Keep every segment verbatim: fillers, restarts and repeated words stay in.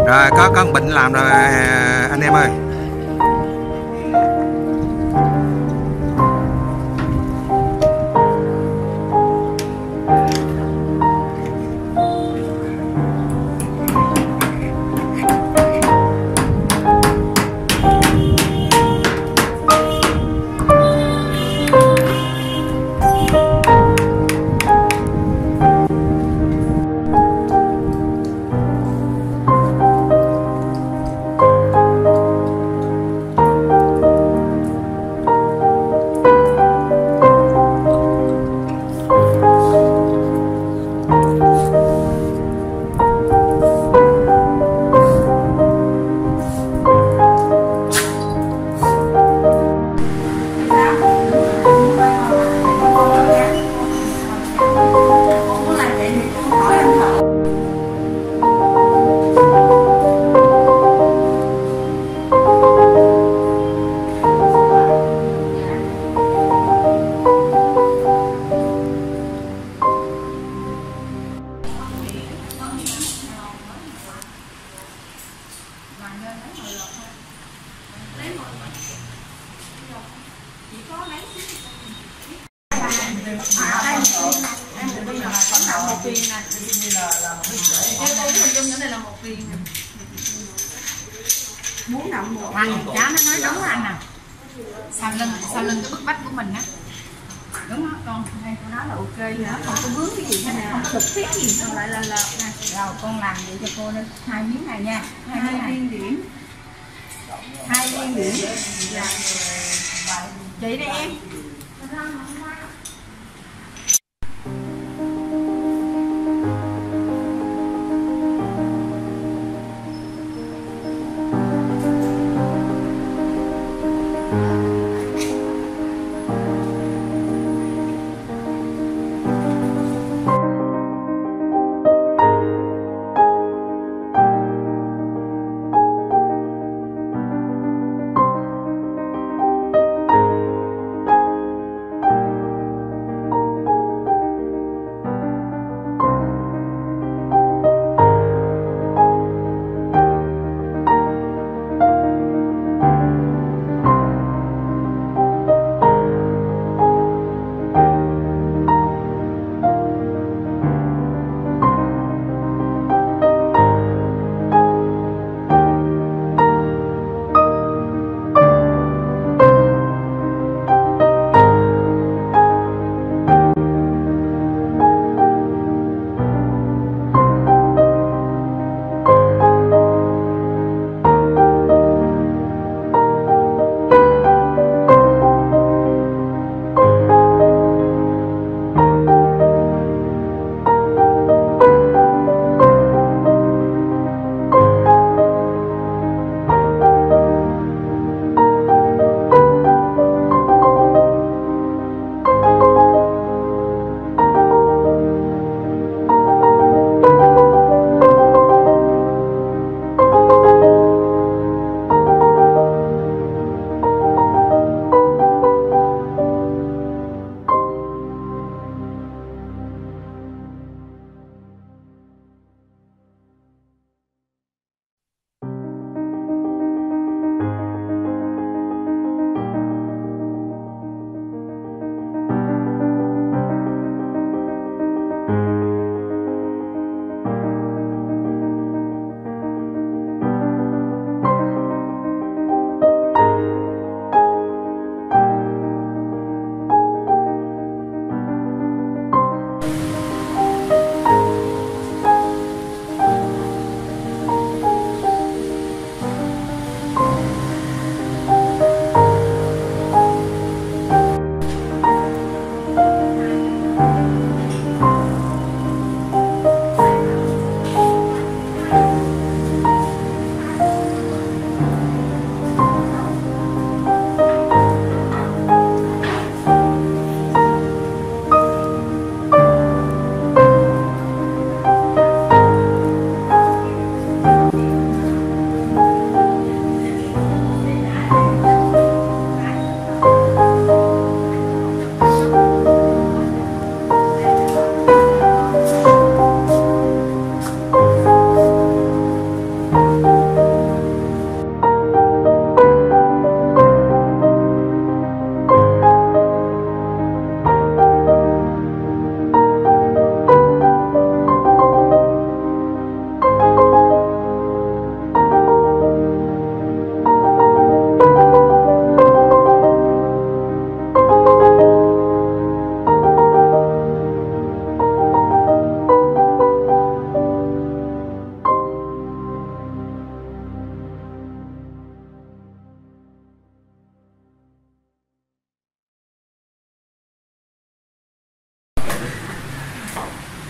Rồi có có bệnh làm rồi anh em ơi. Một viên này. Cái bún hình dung cái này là một viên này. Bún nậm một. Anh cháu nó nói đúng anh nè. Sau lưng sau lưng cái bức vách của mình á. Đúng không con? Đây con nói là ok vậy đó. Không có vướng cái gì hay không thực thiết gì xong lại là lợp nè. Rồi con làm vậy cho cô đây hai miếng này nha. Hai, hai viên điểm. Hai viên điểm. Dạ. Chị đây em.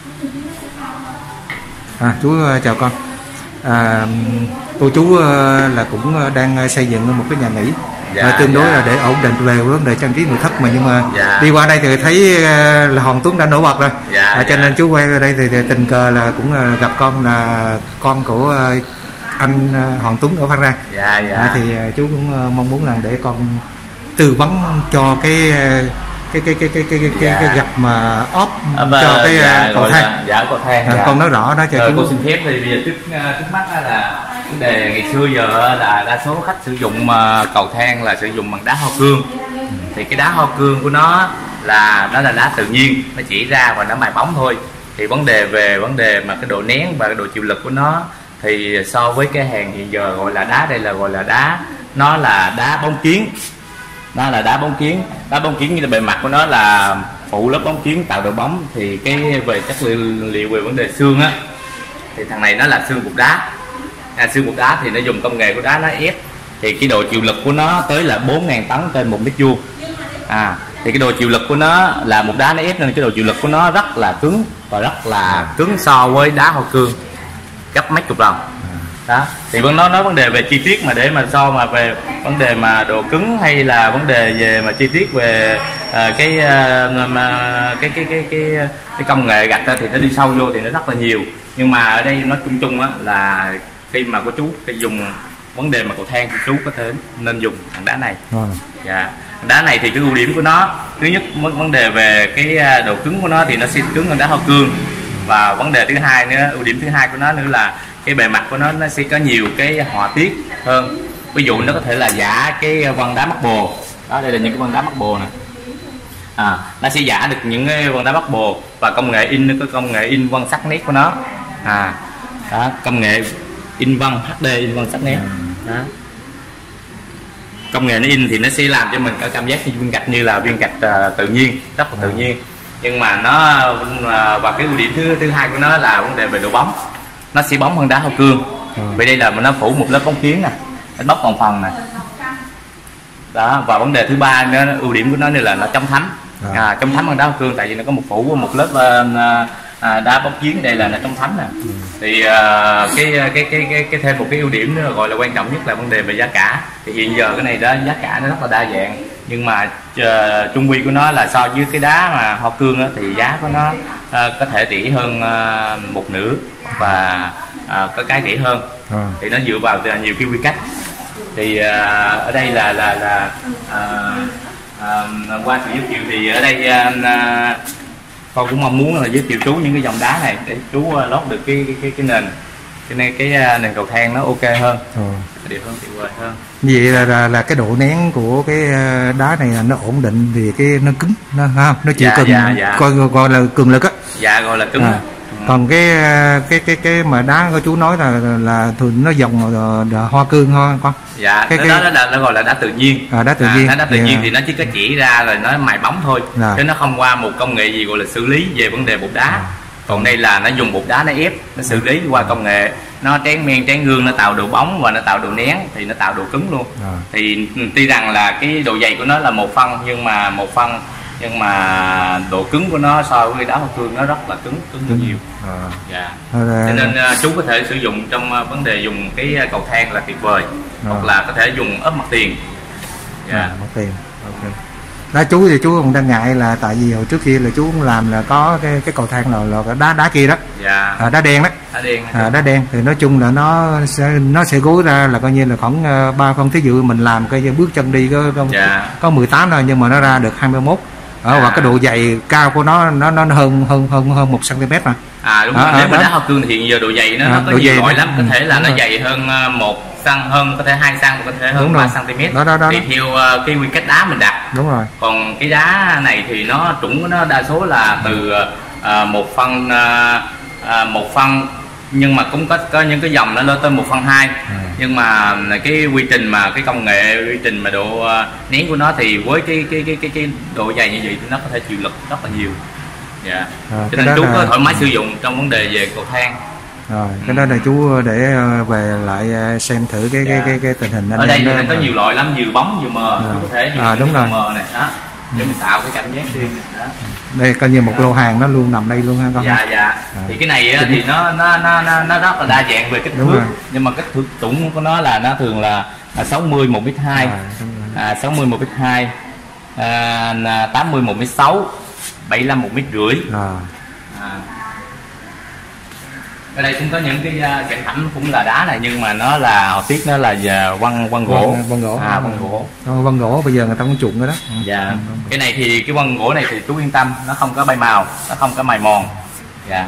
À, chú chào con. À, cô chú là cũng đang xây dựng một cái nhà nghỉ, dạ, tương đối dạ. là để ổn định về vấn đề trang trí nội thất, mà nhưng mà dạ. đi qua đây thì thấy là Hoàng Tuấn đã nổi bật rồi, dạ, à, cho dạ. nên chú quay ra đây thì, thì tình cờ là cũng gặp con là con của anh Hoàng Tuấn ở Phan Rang, dạ, dạ. À, thì chú cũng mong muốn là để con tư vấn cho cái cái cái cái cái cái cái, dạ. cái gặp mà óp à, cho cái dạ, cầu thang, là, dạ cầu thang, à, dạ. con nói rõ đó cho rồi, chú. Cô xin phép thì bây giờ trước trước mắt là vấn đề ngày xưa giờ là đa số khách sử dụng cầu thang là sử dụng bằng đá hoa cương, thì cái đá hoa cương của nó là nó là đá tự nhiên, nó chỉ ra và nó mài bóng thôi. Thì vấn đề về vấn đề mà cái độ nén và cái độ chịu lực của nó thì so với cái hàng hiện giờ gọi là đá đây là gọi là đá, nó là đá bóng kiến, nó là đá bóng kiến. Đá bóng kiến như là bề mặt của nó là phủ lớp bóng kiến tạo độ bóng, thì cái về chất liệu, liệu về vấn đề xương á thì thằng này nó là xương bột đá, à, xương bột đá thì nó dùng công nghệ của đá nó ép, thì cái độ chịu lực của nó tới là bốn nghìn tấn trên một mét vuông. À, thì cái độ chịu lực của nó là một đá nó ép nên cái độ chịu lực của nó rất là cứng và rất là cứng so với đá hoa cương gấp mấy chục lần. Đó, thì vẫn nói nói vấn đề về chi tiết mà để mà so mà về vấn đề mà độ cứng hay là vấn đề về mà chi tiết về uh, cái, uh, mà, cái cái cái cái cái công nghệ gạch thì nó đi sâu vô thì nó rất là nhiều, nhưng mà ở đây nói chung chung á là khi mà có chú cái dùng vấn đề mà cầu thang thì chú có thể nên dùng thằng đá này. À. Dạ, đá này thì cái ưu điểm của nó thứ nhất vấn đề về cái độ cứng của nó thì nó sẽ cứng hơn đá hoa cương, và vấn đề thứ hai nữa, ưu điểm thứ hai của nó nữa là cái bề mặt của nó nó sẽ có nhiều cái họa tiết hơn. Ví dụ nó có thể là giả cái vân đá mắc bồ đó, đây là những cái vân đá mắc bồ này, à, nó sẽ giả được những cái vân đá mắc bồ, và công nghệ in nó có công nghệ in vân sắc nét của nó, à, đó, công nghệ in vân hát đê in vân sắc nét đó. Công nghệ nó in thì nó sẽ làm cho mình có cảm giác như viên gạch như là viên gạch uh, tự nhiên, rất là tự nhiên, nhưng mà nó uh, và cái ưu điểm thứ thứ hai của nó là vấn đề về độ bóng, nó sẽ bóng hơn đá hoa cương. Ừ. Vì đây là nó phủ một lớp bóng kiến nè, nó bóc còn phần này đó, và vấn đề thứ ba nữa, ưu điểm của nó là nó chống thấm, à. À, chống thấm hơn đá hoa cương, tại vì nó có một phủ một lớp uh, uh, đá bóng kiến, đây là nó chống thấm nè. Ừ. Thì uh, cái, cái cái cái cái thêm một cái ưu điểm nữa gọi là quan trọng nhất là vấn đề về giá cả. Thì hiện giờ cái này đó giá cả nó rất là đa dạng, nhưng mà uh, chung quy của nó là so với cái đá mà hoa cương đó, thì giá của nó uh, có thể rẻ hơn uh, một nửa và uh, có cái rẻ hơn. À. Thì nó dựa vào nhiều cái quy cách. Thì uh, ở đây là là là uh, uh, qua sự giới thiệu thì ở đây uh, uh, con cũng mong muốn là giới thiệu chú những cái dòng đá này để chú uh, lót được cái cái cái, cái nền, cho nên cái uh, nền cầu thang nó ok hơn, ừ. Đẹp hơn, tuyệt vời hơn. Vậy là, là là cái độ nén của cái đá này là nó ổn định, thì cái nó cứng, nó không, nó chịu dạ, cứng, dạ, dạ. Coi gọi là cường lực á. Dạ gọi là cứng. À. Còn cái cái cái cái mà đá của chú nói là là thường nó dòng hoa cương thôi con. Dạ, cái, cái đó là nó gọi là đá tự nhiên. À, đá tự nhiên. À, đá tự yeah. nhiên thì nó chỉ có chỉ ra rồi nó mài bóng thôi, à. Chứ nó không qua một công nghệ gì gọi là xử lý về vấn đề bột đá. À. Còn đây là nó dùng bột đá nó ép, nó xử lý qua công nghệ, nó tráng men tráng gương, nó tạo độ bóng và nó tạo độ nén, thì nó tạo độ cứng luôn. À. Thì tuy rằng là cái độ dày của nó là một phân, nhưng mà một phân nhưng mà độ cứng của nó so với đá hoa cương nó rất là cứng, cứng hơn nhiều. À. Dạ. À. Cho nên uh, chú có thể sử dụng trong uh, vấn đề dùng cái cầu thang là tuyệt vời, à. Hoặc là có thể dùng ốp mặt tiền. Dạ. À, mặt tiền. Ok. Đó, chú thì chú cũng đang ngại là tại vì hồi trước kia là chú cũng làm là có cái cái cầu thang là, là cái đá đá kia đó, dạ. À, đá đen đó, đá đen, à, đá đen thì nói chung là nó sẽ nó sẽ gối ra là coi như là khoảng ba phân, thí dụ mình làm cái bước chân đi có có, dạ. có mười tám thôi, nhưng mà nó ra được hai mươi mốt. Ở à. Và cái độ dày cao của nó nó nó hơn hơn hơn hơn một xăng-ti-mét mà. À đúng rồi, à, nếu mà đá hoa cương thì hiện giờ độ dày nó, à, nó có nhiều loại lắm, có thể là nó rồi. Dày hơn một xăng, hơn có thể hai xăng, có thể hơn ba xăng-ti-mét. Đó, đó, đó, thì đó. Theo uh, cái quy cách đá mình đặt. Đúng rồi. Còn cái đá này thì nó trũng của nó đa số là từ uh, một phân uh, uh, một phân, nhưng mà cũng có có những cái dòng nó lên tới một phân hai. À. Nhưng mà cái quy trình mà cái công nghệ quy trình mà độ uh, nén của nó thì với cái cái cái cái cái độ dày như vậy thì nó có thể chịu lực rất là nhiều. Dạ. À, cho nên chú là... có thoải mái sử dụng trong vấn đề về cầu thang. Rồi, ừ. Cái đó là chú để về lại xem thử cái dạ. cái, cái cái tình hình. Ở đây thì nó có nhiều loại lắm, vừa bóng vừa mờ, à. Chú có thể dùng à, đúng rồi. mờ này đó. để mình tạo cái cảm giác riêng đó. Đây coi như một lô hàng nó luôn nằm đây luôn ha con. Dạ dạ. À. Thì cái này á, thì nó nó nó nó rất là đa dạng về kích thước, nhưng mà kích thước tổng của nó là nó thường là sáu mươi một mét hai, à, sáu mươi một mét hai, à, tám mươi một mét sáu, bảy mươi lăm một mét rưỡi. À. À. Ở đây cũng có những cái uh, sản phẩm cũng là đá này, nhưng mà nó là họa tiết, nó là vân vân gỗ. Vân gỗ. À, vân gỗ. Vân gỗ bây giờ người ta cũng chuộng rồi đó. Dạ. Ừ. Cái này thì cái vân gỗ này thì chú yên tâm, nó không có bay màu, nó không có mài mòn. Dạ.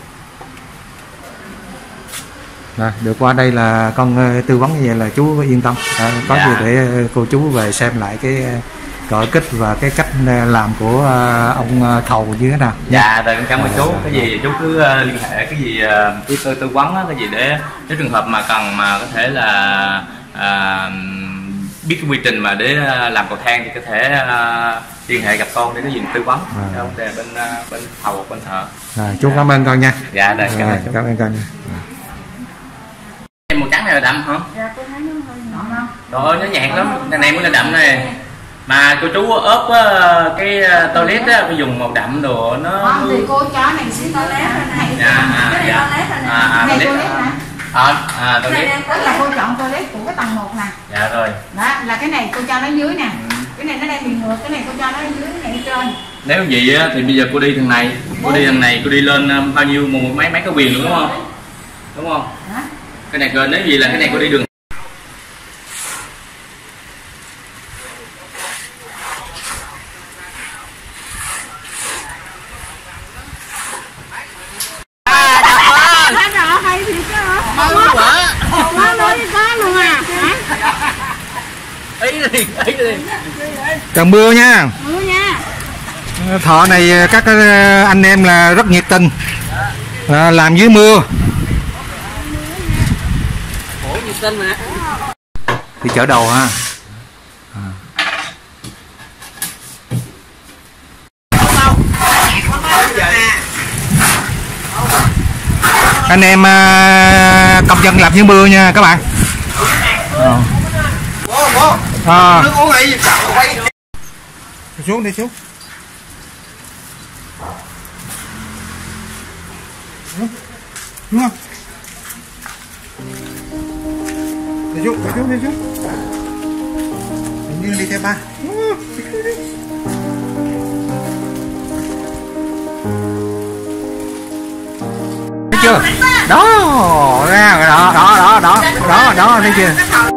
Rồi, được qua đây là con tư vấn như vậy là chú yên tâm. À, có dạ. gì để cô chú về xem lại cái cỡ kích và cái cách làm của ông thầu như thế nào. Dạ, rồi cảm ơn à, chú. Cái gì chú cứ liên hệ, cái gì cứ tư, tư vấn cái gì để nếu trường hợp mà cần mà có thể là à, biết cái quy trình mà để làm cầu thang thì có thể à, liên hệ gặp con để có gì tư vấn. À. Vấn đề bên bên thầu bên thợ. À, chú cảm ơn con nha. Dạ, rồi cảm, à, cảm ơn con nha. Em màu trắng này là đậm hả? Dạ, tôi thấy nó hơi nhọn không? Rồi nó nhạt lắm, cái này mới là đậm này. Mà cô chú ốp cái toilet á, phải dùng màu đậm đồ nó. Không thì cô chó này xíu toilet này. Dạ, à, dạ. À, này toilet hả? À, à, toilet. Tức là cô chọn toilet của cái tầng một nè. Dạ rồi. Đó, là cái này cô cho nó dưới nè. Ừ. Cái này nó đang bị ngược, cái này cô cho nó dưới, cái này trên. Nếu vậy á thì bây giờ cô đi thằng này, cô đi thằng này cô đi lên bao nhiêu một mấy mấy cái quyền đúng không? Đúng không? Hả? Cái này cơ nếu gì là cái này cô đi đường. Cần mưa nha. Mưa nha. Thọ này các anh em là rất nhiệt tình, à, làm dưới mưa. Ủa nhiệt tình mà. Thì chở đầu ha. À. Anh em à, công nhân làm dưới mưa nha các bạn. À. À. Xuống đi xuống. Đúng không? Đi xuống, đi xuống, đi xuống. Mình như đi theo ba. Thấy chưa? Đó, ra đó, đó, đó, đó, đó, đó, thấy chưa?